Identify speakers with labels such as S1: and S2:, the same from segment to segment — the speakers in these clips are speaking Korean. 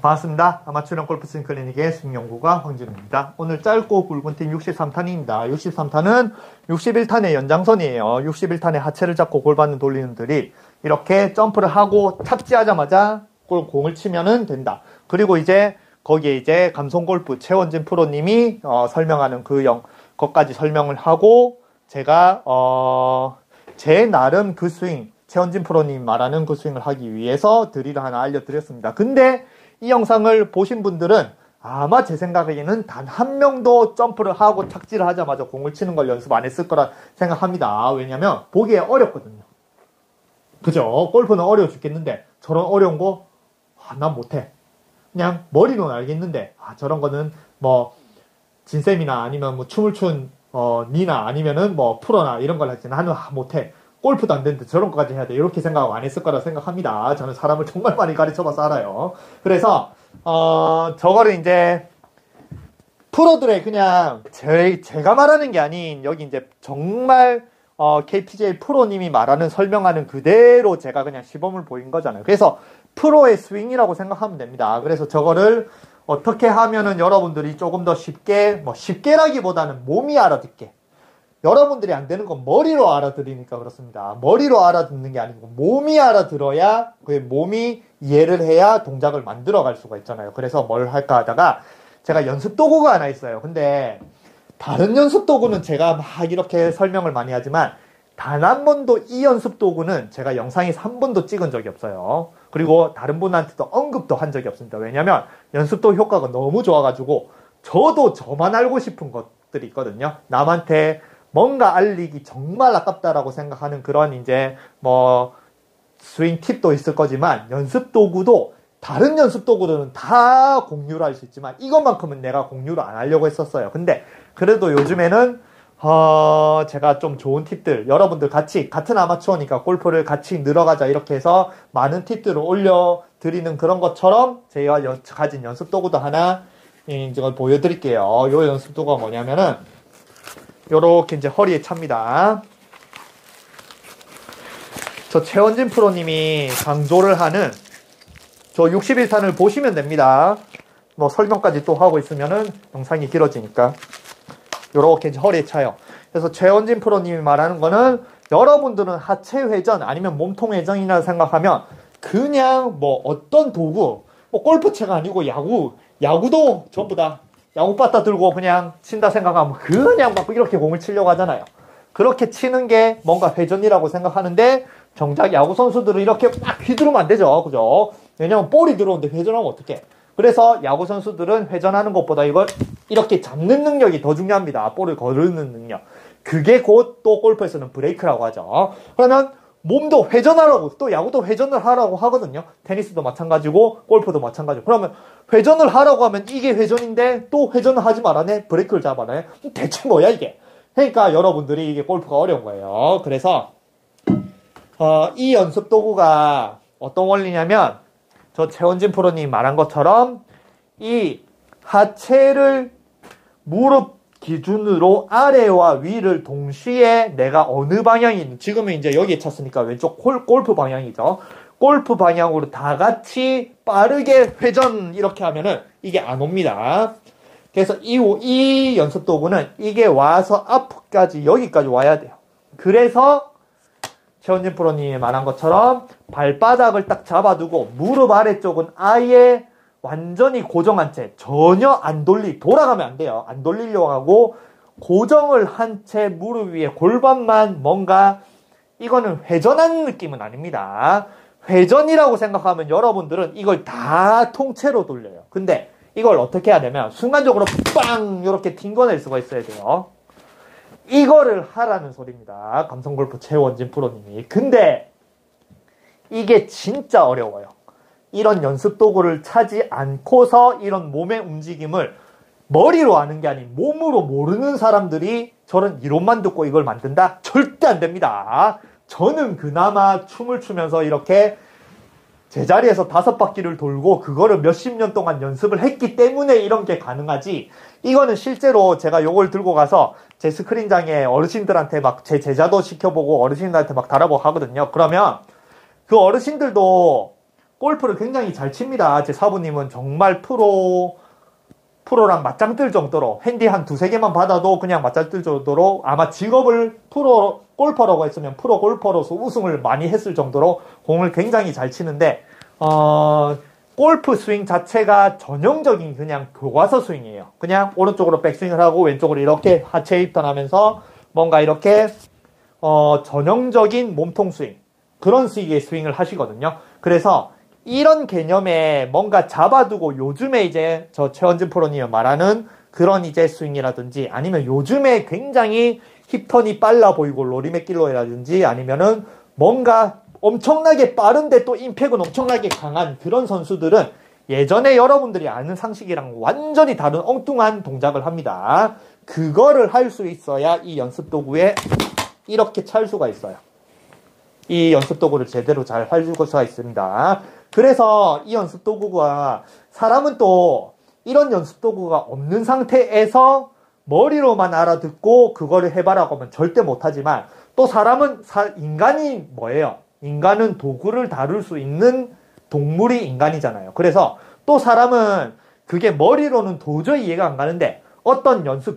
S1: 반갑습니다. 아마추어 골프 스윙 클리닉의 스윙연구가 황진우입니다. 오늘 짧고 굵은 팀 63탄입니다. 63탄은 61탄의 연장선이에요. 61탄의 하체를 잡고 골반을 돌리는 들이 이렇게 점프를 하고 착지하자마자 공을 치면은 된다. 그리고 이제 거기에 이제 감성골프 최원진 프로님이 설명하는 것까지 설명을 하고 제가 제 나름 그 스윙 최원진 프로님 말하는 그 스윙을 하기 위해서 드릴을 하나 알려드렸습니다. 근데 이 영상을 보신 분들은 아마 제 생각에는 단 한 명도 점프를 하고 착지를 하자마자 공을 치는 걸 연습 안 했을 거라 생각합니다. 왜냐면 보기에 어렵거든요. 그죠? 골프는 어려워 죽겠는데 저런 어려운 거 난 못해. 그냥 머리로는 알겠는데 저런 거는 뭐 진쌤이나 아니면 뭐 춤을 춘 니나 아니면은 뭐 프로나 이런 걸 할지 나는 못해. 골프도 안 되는데 저런 거까지 해야 돼. 이렇게 생각 안 했을 거라 생각합니다. 저는 사람을 정말 많이 가르쳐봐서 알아요. 그래서 저거를 이제 프로들의 그냥 제가 말하는 게 아닌 여기 이제 정말 KPGA 프로님이 말하는 설명하는 그대로 제가 그냥 시범을 보인 거잖아요. 그래서 프로의 스윙이라고 생각하면 됩니다. 그래서 저거를 어떻게 하면은 여러분들이 조금 더 쉽게, 쉽게라기보다는 몸이 알아듣게. 여러분들이 안 되는 건 머리로 알아들으니까 그렇습니다. 머리로 알아듣는 게 아니고 몸이 알아들어야 그 몸이 이해를 해야 동작을 만들어 갈 수가 있잖아요. 그래서 뭘 할까 하다가 제가 연습 도구가 하나 있어요. 근데 다른 연습 도구는 제가 막 이렇게 설명을 많이 하지만 단 한 번도 이 연습 도구는 제가 영상에서 한 번도 찍은 적이 없어요. 그리고 다른 분한테도 언급도 한 적이 없습니다. 왜냐면 연습 도구 효과가 너무 좋아가지고 저도 저만 알고 싶은 것들이 있거든요. 남한테 뭔가 알리기 정말 아깝다라고 생각하는 그런 이제 스윙 팁도 있을 거지만 연습 도구도 다른 연습 도구들은 다 공유를 할 수 있지만 이것만큼은 내가 공유를 안 하려고 했었어요. 근데 그래도 요즘에는 제가 좀 좋은 팁들 여러분들 같은 아마추어니까 골프를 같이 늘어가자 이렇게 해서 많은 팁들을 올려드리는 그런 것처럼 제가 가진 연습 도구도 하나 이걸 보여드릴게요. 요 연습 도구가 뭐냐면은 요렇게 이제 허리에 찹니다. 저 최원진 프로님이 강조를 하는 저 61탄을 보시면 됩니다. 설명까지 또 하고 있으면은 영상이 길어지니까. 요렇게 이제 허리에 차요. 그래서 최원진 프로님이 말하는 거는 여러분들은 하체 회전 아니면 몸통 회전이라 생각하면 그냥 어떤 도구, 골프채가 아니고 야구도 전부 다 야구바타 들고 그냥 친다 생각하면 그냥 막 이렇게 공을 치려고 하잖아요. 그렇게 치는 게 뭔가 회전이라고 생각하는데 정작 야구 선수들은 이렇게 막 휘두르면 안 되죠. 그죠? 왜냐면 볼이 들어오는데 회전하면 어떡해. 그래서 야구 선수들은 회전하는 것보다 이걸 이렇게 잡는 능력이 더 중요합니다. 볼을 거르는 능력. 그게 곧 또 골프에서는 브레이크라고 하죠. 그러면 몸도 회전하라고, 또 야구도 회전을 하라고 하거든요. 테니스도 마찬가지고 골프도 마찬가지고. 그러면 회전을 하라고 하면 이게 회전인데 또 회전을 하지 말아네? 브레이크를 잡아네? 대체 뭐야 이게? 그러니까 여러분들이 이게 골프가 어려운 거예요. 그래서 이 연습 도구가 어떤 원리냐면 저 최원진 프로님 말한 것처럼 이 하체를 무릎 기준으로 아래와 위를 동시에 내가 어느 방향이 지금은 이제 여기에 찼으니까 왼쪽 골프 방향이죠. 골프 방향으로 다 같이 빠르게 회전 이렇게 하면은 이게 안 옵니다. 그래서 이 연습 도구는 이게 와서 앞까지 여기까지 와야 돼요. 그래서 최원진 프로님이 말한 것처럼 발바닥을 딱 잡아두고 무릎 아래쪽은 아예 완전히 고정한 채 전혀 돌아가면 안 돼요. 안 돌리려고 하고 고정을 한 채 무릎 위에 골반만 뭔가 이거는 회전하는 느낌은 아닙니다. 회전이라고 생각하면 여러분들은 이걸 다 통째로 돌려요. 근데 이걸 어떻게 해야 되면 순간적으로 빵 이렇게 튕겨낼 수가 있어야 돼요. 이거를 하라는 소리입니다. 감성골프 최원진 프로님이. 근데 이게 진짜 어려워요. 이런 연습 도구를 차지 않고서 이런 몸의 움직임을 머리로 아는 게 아닌 몸으로 모르는 사람들이 저런 이론만 듣고 이걸 만든다? 절대 안 됩니다. 저는 그나마 춤을 추면서 이렇게 제자리에서 5바퀴를 돌고 그거를 몇십 년 동안 연습을 했기 때문에 이런 게 가능하지. 이거는 실제로 제가 요걸 들고 가서 제 스크린장에 어르신들한테 막 제 제자도 시켜보고 어르신들한테 막 달아보고 하거든요. 그러면 그 어르신들도 골프를 굉장히 잘 칩니다. 제 사부님은 정말 프로랑 맞짱 뜰 정도로, 핸디 한 두세 개만 받아도 그냥 맞짱 뜰 정도로, 아마 직업을 골퍼라고 했으면 프로 골퍼로서 우승을 많이 했을 정도로 공을 굉장히 잘 치는데, 골프 스윙 자체가 전형적인 그냥 교과서 스윙이에요. 그냥 오른쪽으로 백스윙을 하고 왼쪽으로 이렇게 하체 힙턴 하면서 뭔가 이렇게 전형적인 몸통 스윙, 그런 식의 스윙을 하시거든요. 그래서 이런 개념에 뭔가 잡아두고 요즘에 이제 저 최원진 프로님 말하는 그런 이제 스윙이라든지, 아니면 요즘에 굉장히 힙턴이 빨라 보이고 로리 맥길로이라든지, 아니면은 뭔가 엄청나게 빠른데 또 임팩은 엄청나게 강한 그런 선수들은 예전에 여러분들이 아는 상식이랑 완전히 다른 엉뚱한 동작을 합니다. 그거를 할 수 있어야 이 연습 도구에 이렇게 찰 수가 있어요. 이 연습 도구를 제대로 잘 할 수가 있습니다. 그래서 이 연습 도구가, 사람은 또 이런 연습 도구가 없는 상태에서 머리로만 알아듣고 그거를 해봐라고 하면 절대 못하지만, 또 사람은 인간이 뭐예요? 인간은 도구를 다룰 수 있는 동물이 인간이잖아요. 그래서 또 사람은 그게 머리로는 도저히 이해가 안 가는데 어떤 연습,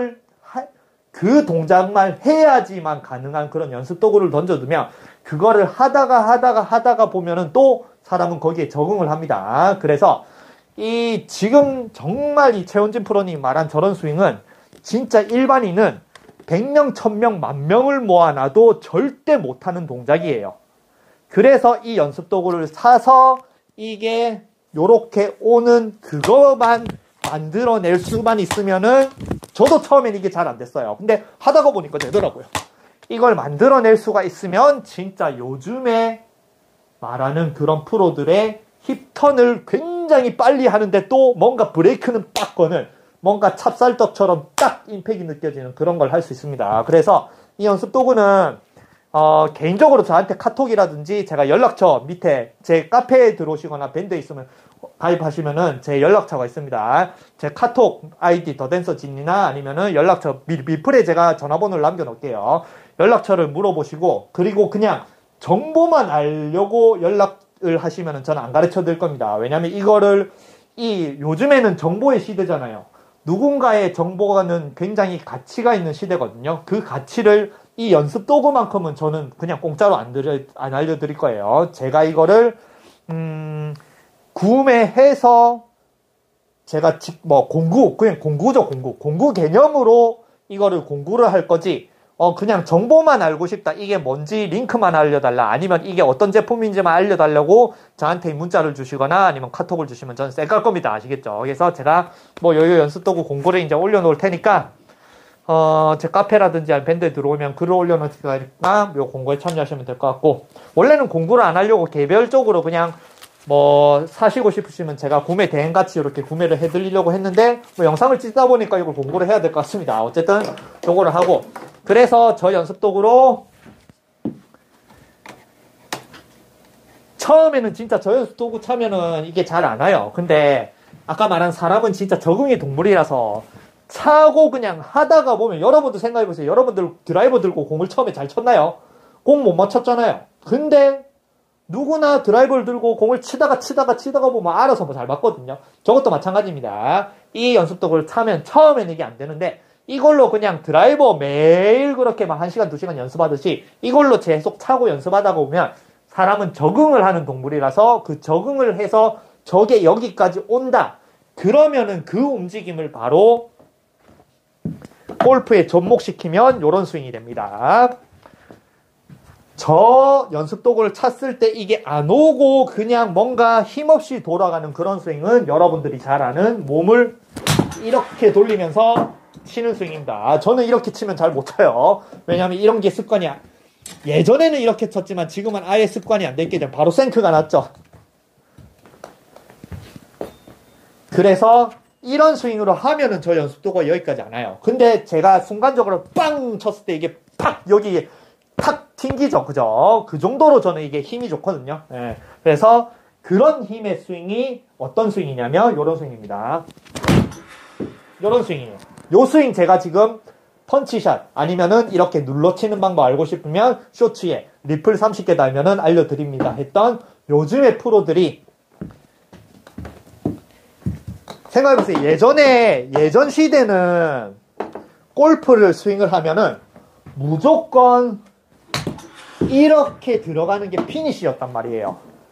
S1: 그 동작만 해야지만 가능한 그런 연습 도구를 던져두면 그거를 하다가 보면은 또 사람은 거기에 적응을 합니다. 그래서 지금 정말 이 최원진 프로님 말한 저런 스윙은 진짜 일반인은 100명, 1000명, 10,000명을 모아놔도 절대 못하는 동작이에요. 그래서 이 연습 도구를 사서 이게 요렇게 오는 그거만 만들어낼 수만 있으면은, 저도 처음엔 이게 잘 안 됐어요. 근데 하다가 보니까 되더라고요. 이걸 만들어낼 수가 있으면 진짜 요즘에 말하는 그런 프로들의 힙턴을 굉장히 빨리 하는데 또 뭔가 브레이크는 딱 거는, 뭔가 찹쌀떡처럼 딱 임팩이 느껴지는 그런 걸 할 수 있습니다. 그래서 이 연습 도구는 개인적으로 저한테 카톡이라든지 제가 연락처 밑에 제 카페에 들어오시거나 밴드에 있으면 가입하시면은 제 연락처가 있습니다. 제 카톡 아이디 더댄서진이나 아니면은 연락처 미플에 제가 전화번호를 남겨놓을게요. 연락처를 물어보시고, 그리고 그냥 정보만 알려고 연락을 하시면은 저는 안 가르쳐 드릴 겁니다. 왜냐면 요즘에는 정보의 시대잖아요. 누군가의 정보가는 굉장히 가치가 있는 시대거든요. 그 가치를 이 연습 도구만큼은 저는 그냥 공짜로 안 알려드릴 거예요. 제가 이거를 구매해서 제가 그냥 공구죠. 공구 개념으로 이거를 공구를 할 거지, 그냥 정보만 알고 싶다, 이게 뭔지 링크만 알려달라, 아니면 이게 어떤 제품인지만 알려달라고 저한테 문자를 주시거나 아니면 카톡을 주시면 저는 쌩깔 겁니다. 아시겠죠? 그래서 제가 요 연습 도구 공구를 이제 올려놓을 테니까, 제 카페라든지 밴드에 들어오면 글을 올려놓을 테니까 요 공구에 참여하시면 될 것 같고, 원래는 공구를 안 하려고 개별적으로 그냥 사시고 싶으시면 제가 구매 대행같이 이렇게 구매를 해드리려고 했는데, 영상을 찍다 보니까 이걸 공구를 해야 될 것 같습니다. 어쨌든 요거를 하고, 그래서 저 연습 도구로 처음에는 진짜 저 연습 도구 차면은 이게 잘 안 와요. 근데 아까 말한 사람은 진짜 적응의 동물이라서 차고 그냥 하다가 보면, 여러분도 생각해보세요. 여러분들 드라이버 들고 공을 처음에 잘 쳤나요? 공 못 맞췄잖아요. 근데 누구나 드라이버를 들고 공을 치다가 보면 알아서 잘 맞거든요. 저것도 마찬가지입니다. 이 연습 도구를 차면 처음에는 이게 안 되는데, 이걸로 그냥 드라이버 매일 그렇게 막 1시간, 2시간 연습하듯이 이걸로 계속 차고 연습하다 보면 사람은 적응을 하는 동물이라서, 그 적응을 해서 저게 여기까지 온다. 그러면은 그 움직임을 바로 골프에 접목시키면 요런 스윙이 됩니다. 저 연습 도구를 찼을 때 이게 안 오고 그냥 뭔가 힘없이 돌아가는 그런 스윙은 여러분들이 잘 아는 몸을 이렇게 돌리면서 치는 스윙입니다. 저는 이렇게 치면 잘 못 쳐요. 왜냐하면 이런 게 습관이야. 예전에는 이렇게 쳤지만 지금은 아예 습관이 안 됐기 때문에 바로 생크가 났죠. 그래서 이런 스윙으로 하면은 저 연습 도구가 여기까지 안 와요. 근데 제가 순간적으로 빵 쳤을 때 이게 팍 여기 탁 튕기죠. 그죠? 그 정도로 저는 이게 힘이 좋거든요. 네. 그래서 그런 힘의 스윙이 어떤 스윙이냐면 요런 스윙입니다. 요런 스윙이에요. 요 스윙 제가 지금 펀치샷 아니면은 이렇게 눌러치는 방법 알고 싶으면 쇼츠에 리플 30개 달면은 알려드립니다 했던 요즘의 프로들이 생각해보세요. 예전 시대는 골프를 스윙을 하면은 무조건 이렇게 들어가는 게 피니시였단 말이에요.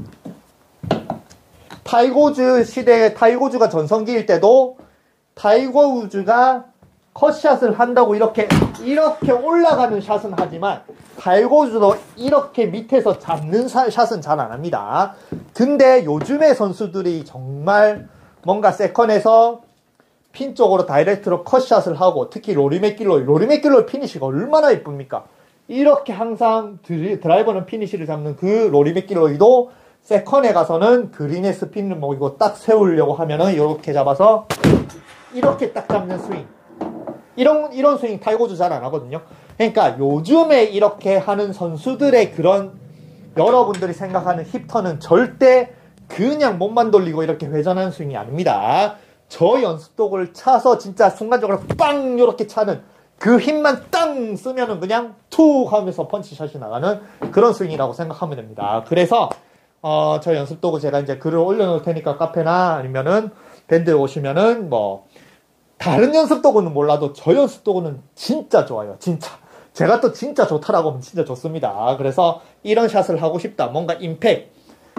S1: 타이거우즈 시대에 타이거우즈가 전성기일 때도 타이거우즈가 컷샷을 한다고 이렇게 올라가는 샷은 하지만 타이거우즈도 이렇게 밑에서 잡는 샷은 잘 안 합니다. 근데 요즘의 선수들이 정말 뭔가 세컨에서 핀 쪽으로 다이렉트로 컷샷을 하고 특히 로리 맥길로이 피니시가 얼마나 이쁩니까? 이렇게 항상 드라이버는 피니시를 잡는 그 로리 맥길로이도 세컨에 가서는 그린의 스핀을 먹이고 딱 세우려고 하면은 이렇게 잡아서 이렇게 딱 잡는 스윙. 이런 스윙 타이거우즈 잘 안 하거든요. 그러니까 요즘에 이렇게 하는 선수들의 그런 여러분들이 생각하는 힙터는 절대 그냥 몸만 돌리고 이렇게 회전하는 스윙이 아닙니다. 저 연습독을 차서 진짜 순간적으로 빵 이렇게 차는 그 힘만 땅 쓰면은 그냥 툭 하면서 펀치샷이 나가는 그런 스윙이라고 생각하면 됩니다. 그래서 저 연습독을 제가 이제 글을 올려놓을 테니까 카페나 아니면은 밴드에 오시면은 뭐 다른 연습도구는 몰라도 저 연습도구는 진짜 좋아요. 진짜. 제가 또 진짜 좋다라고 하면 진짜 좋습니다. 그래서 이런 샷을 하고 싶다. 뭔가 임팩트.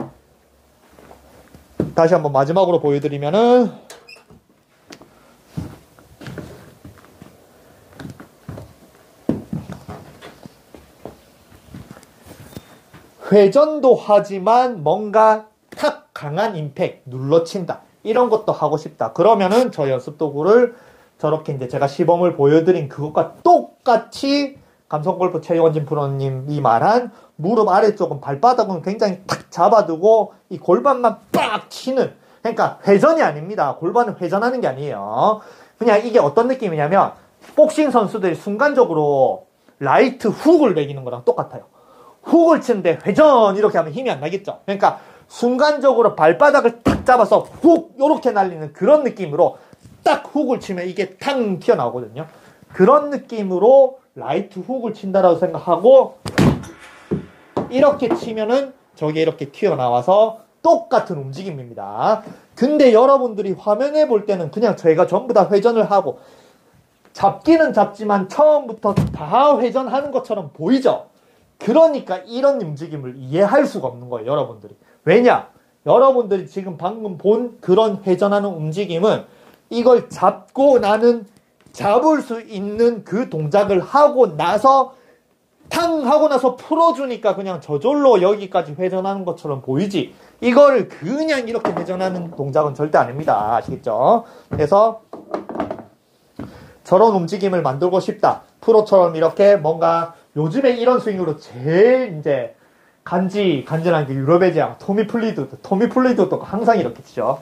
S1: 다시 한번 마지막으로 보여드리면은 회전도 하지만 뭔가 탁 강한 임팩트 눌러친다. 이런 것도 하고 싶다. 그러면은 저 연습 도구를 저렇게 이제 제가 시범을 보여드린 그것과 똑같이 감성골프 최원진 프로님이 말한 무릎 아래쪽은 발바닥은 굉장히 탁 잡아두고 이 골반만 빡 치는, 그러니까 회전이 아닙니다. 골반은 회전하는 게 아니에요. 그냥 이게 어떤 느낌이냐면 복싱 선수들이 순간적으로 라이트 훅을 매기는 거랑 똑같아요. 훅을 치는데 회전 이렇게 하면 힘이 안 나겠죠. 그러니까 순간적으로 발바닥을 탁 잡아서 훅 요렇게 날리는 그런 느낌으로 딱 훅을 치면 이게 탕 튀어나오거든요. 그런 느낌으로 라이트 훅을 친다라고 생각하고 이렇게 치면은 저게 이렇게 튀어나와서 똑같은 움직임입니다. 근데 여러분들이 화면에 볼 때는 그냥 저희가 전부 다 회전을 하고 잡기는 잡지만 처음부터 다 회전하는 것처럼 보이죠? 그러니까 이런 움직임을 이해할 수가 없는 거예요, 여러분들이. 왜냐? 여러분들이 지금 방금 본 그런 회전하는 움직임은 이걸 잡고 나는 잡을 수 있는 그 동작을 하고 나서 탕 하고 나서 풀어주니까 그냥 저절로 여기까지 회전하는 것처럼 보이지. 이걸 그냥 이렇게 회전하는 동작은 절대 아닙니다. 아시겠죠? 그래서 저런 움직임을 만들고 싶다. 프로처럼 이렇게 뭔가 요즘에 이런 스윙으로 제일 이제 간지난 게 유럽의 재앙 토미 플리드도 항상 이렇게 치죠.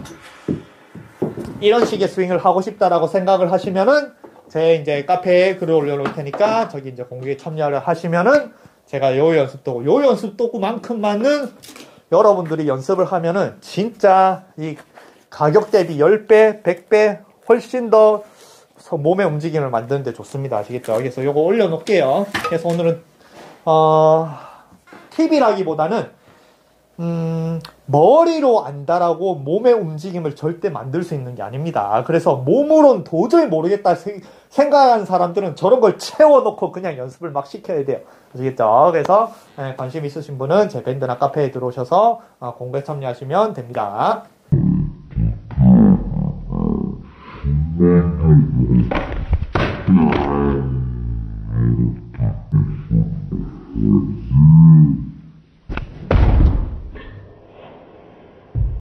S1: 이런 식의 스윙을 하고 싶다라고 생각을 하시면은 제 이제 카페에 글을 올려놓을 테니까 저기 이제 공부에 참여를 하시면은 제가 요 연습도구만큼만은 여러분들이 연습을 하면은 진짜 이 가격 대비 10배, 100배 훨씬 더 몸의 움직임을 만드는데 좋습니다. 아시겠죠? 그래서 요거 올려놓을게요. 그래서 오늘은 팁이라기보다는 머리로 안다라고 몸의 움직임을 절대 만들 수 있는 게 아닙니다. 그래서 몸으로는 도저히 모르겠다 생각하는 사람들은 저런 걸 채워놓고 그냥 연습을 막 시켜야 돼요. 아시겠죠? 그래서 관심 있으신 분은 제 밴드나 카페에 들어오셔서 공부에 참여하시면 됩니다.